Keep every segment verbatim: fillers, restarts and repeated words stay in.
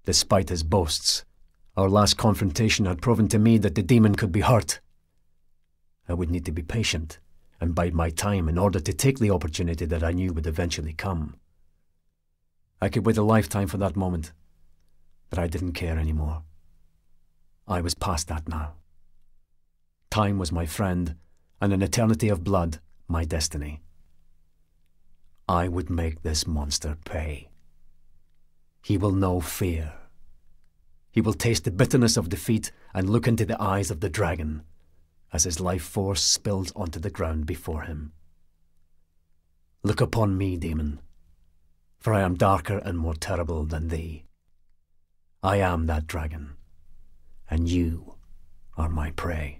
Despite his boasts, our last confrontation had proven to me that the demon could be hurt. I would need to be patient and bide my time in order to take the opportunity that I knew would eventually come. I could wait a lifetime for that moment, but I didn't care anymore. I was past that now. Time was my friend, and an eternity of blood my destiny. I would make this monster pay. He will know fear. He will taste the bitterness of defeat and look into the eyes of the dragon as his life force spills onto the ground before him. Look upon me, demon, for I am darker and more terrible than thee. I am that dragon, and you are my prey.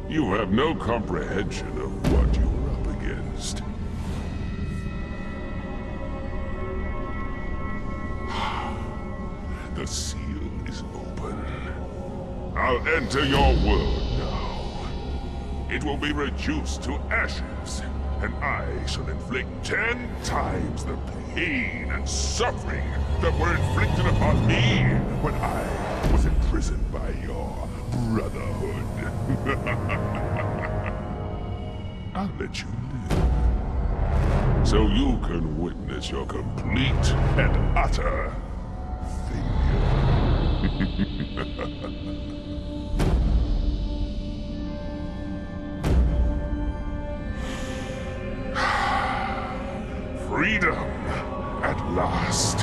You have no comprehension of what you're up against. The seal is open. I'll enter your world now. It will be reduced to ashes, and I shall inflict ten times the pain and suffering that were inflicted upon me when I was imprisoned by your brotherhood. I'll let you live, so you can witness your complete and utter freedom at last.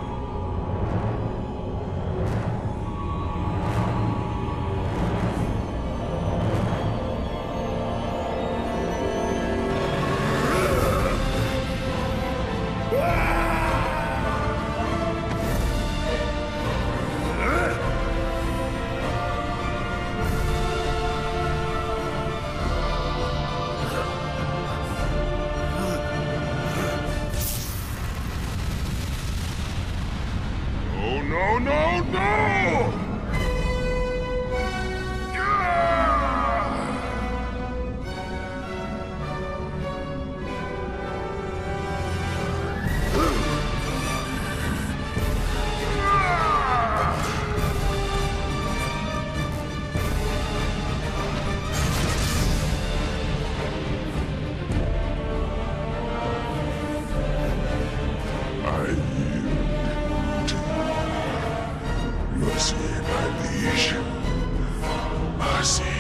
No, no, no! Mercy, my liege. Mercy.